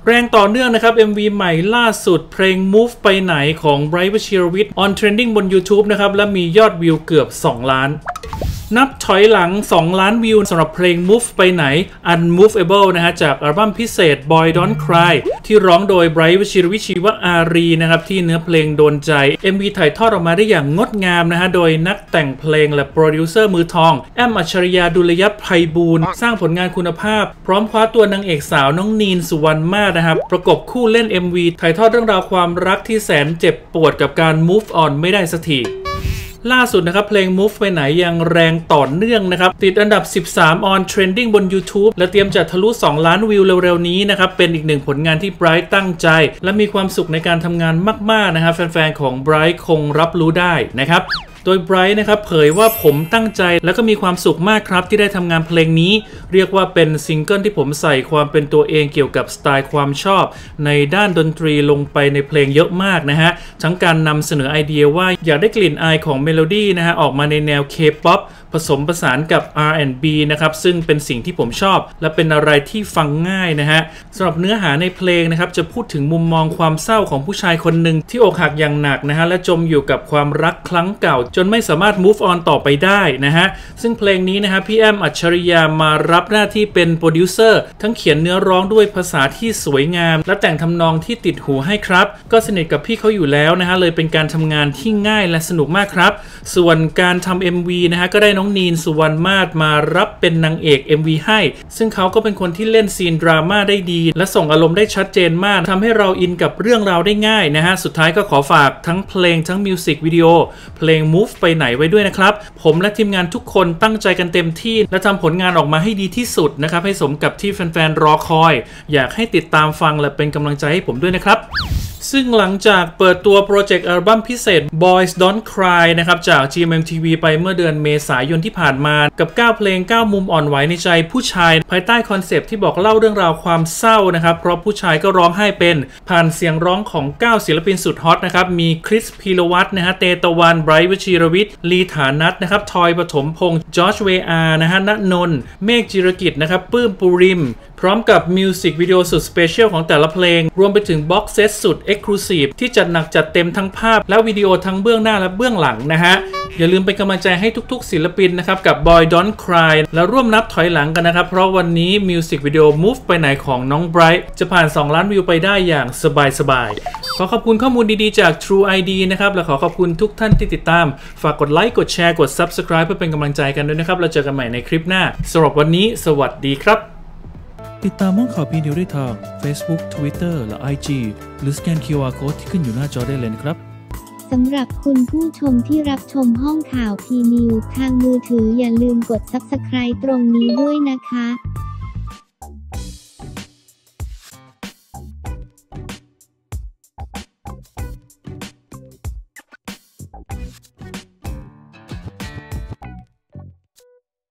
แรงต่อเนื่องนะครับ MV ใหม่ล่าสุดเพลง Move ไปไหนของไบรท์ วชิรวิทย์ on trending บน YouTube นะครับและมียอดวิวเกือบ2 ล้านนับถอยหลัง2 ล้านวิวสำหรับเพลง Move ไปไหน Unmovable นะฮะจากอัลบั้มพิเศษ Boy Don't Cry ที่ร้องโดยไบรท์ วชิรวิทย์ ชีวอารีนะครับที่เนื้อเพลงโดนใจ MV ถ่ายทอดออกมาได้อย่างงดงามนะฮะโดยนักแต่งเพลงและโปรดิวเซอร์มือทองแอม อัจฉริยา ดุลยไพบูลย์สร้างผลงานคุณภาพพร้อมคว้าตัวนางเอกสาวน้องนีน สุวรรณมาศนะครับประกบคู่เล่น MV ถ่ายทอดเรื่องราวความรักที่แสนเจ็บปวดกับการ Move on ไม่ได้สักทีล่าสุดนะครับเพลง Move ไปไหนยังแรงต่อเนื่องนะครับติดอันดับ13 on trending บน YouTube และเตรียมจะทะลุ2 ล้านวิวเร็วๆนี้นะครับเป็นอีกหนึ่งผลงานที่ไบรท์ตั้งใจและมีความสุขในการทำงานมากๆนะครับแฟนๆของไบรท์คงรับรู้ได้นะครับโดยไบรท์นะครับเผยว่าผมตั้งใจและก็มีความสุขมากครับที่ได้ทำงานเพลงนี้เรียกว่าเป็นซิงเกิลที่ผมใส่ความเป็นตัวเองเกี่ยวกับสไตล์ความชอบในด้านดนตรีลงไปในเพลงเยอะมากนะฮะทั้งการนำเสนอไอเดียว่าอยากได้กลิ่นอายของเมโลดี้นะฮะออกมาในแนว K-POP ผสมผสานกับ R&B นะครับซึ่งเป็นสิ่งที่ผมชอบและเป็นอะไรที่ฟังง่ายนะฮะสำหรับเนื้อหาในเพลงนะครับจะพูดถึงมุมมองความเศร้าของผู้ชายคนหนึ่งที่อกหักอย่างหนักนะฮะและจมอยู่กับความรักครั้งเก่าจนไม่สามารถ move on ต่อไปได้นะฮะซึ่งเพลงนี้นะฮะพี่แอม อัจฉริยามารับหน้าที่เป็นโปรดิวเซอร์ทั้งเขียนเนื้อร้องด้วยภาษาที่สวยงามและแต่งทำนองที่ติดหูให้ครับก็สนิทกับพี่เขาอยู่แล้วนะฮะเลยเป็นการทำงานที่ง่ายและสนุกมากครับส่วนการทำ MV นะฮะก็ได้น้องนีน สุวรรณมาศมารับเป็นนางเอก MV ให้ซึ่งเขาก็เป็นคนที่เล่นซีนดราม่าได้ดีและส่งอารมณ์ได้ชัดเจนมากทำให้เราอินกับเรื่องราวได้ง่ายนะฮะสุดท้ายก็ขอฝากทั้งเพลงทั้งมิวสิกวิดีโอเพลง Move ไปไหนไว้ด้วยนะครับผมและทีมงานทุกคนตั้งใจกันเต็มที่และทำผลงานออกมาให้ดีที่สุดนะครับให้สมกับที่แฟนๆรอคอยอยากให้ติดตามฟังและเป็นกำลังใจให้ผมด้วยนะครับซึ่งหลังจากเปิดตัวโปรเจกต์อัลบั้มพิเศษ Boys Don't Cry นะครับจาก GMMTV ไปเมื่อเดือนเมษายนที่ผ่านมากับ9เพลง9มุมอ่อนไหวในใจผู้ชายภายใต้คอนเซปต์ที่บอกเล่าเรื่องราวความเศร้านะครับเพราะผู้ชายก็ร้องไห้เป็นผ่านเสียงร้องของ9ศิลปินสุดฮอตนะครับมีคริส พีรวัตรนะฮะเตตะวันไบรท์ วชิรวิทย์ลีฐานัทนะครับทอยปฐมพงษ์จอร์จเวอาร์นะฮะณนนท์เมฆจิรกิจนะครับปื้มปุริมพร้อมกับมิวสิกวิดีโอสุดสเปเชียลของแต่ละเพลงรวมไปถึงบ็อกเซตสุด Exclusive ที่จัดหนักจัดเต็มทั้งภาพและวิดีโอทั้งเบื้องหน้าและเบื้องหลังนะฮะอย่าลืมเป็นกำลังใจให้ทุกๆศิลปินนะครับกับ Boy Don't Cry และร่วมนับถอยหลังกันนะครับเพราะวันนี้มิวสิกวิดีโอ Move ไปไหนของน้องไบรท์จะผ่าน2 ล้านวิวไปได้อย่างสบายๆขอขอบคุณข้อมูลดีๆจาก True ID นะครับและขอขอบคุณทุกท่านที่ติดตามฝากกดไลค์กดแชร์กด Subscribe เพื่อเป็นกำลังใจกันด้วยนะครับเราเจอกันใหม่ในคลิปหน้าสำหรับวันนี้สวัสดีครับติดตามห้องข่าวพีนิวได้ทาง Facebook Twitter และ IG หรือสแกน QR Code ที่ขึ้นอยู่หน้าจอได้เลยนะครับสำหรับคุณผู้ชมที่รับชมห้องข่าวพีนิวทางมือถืออย่าลืมกด Subscribe ตรงนี้ด้วยนะคะ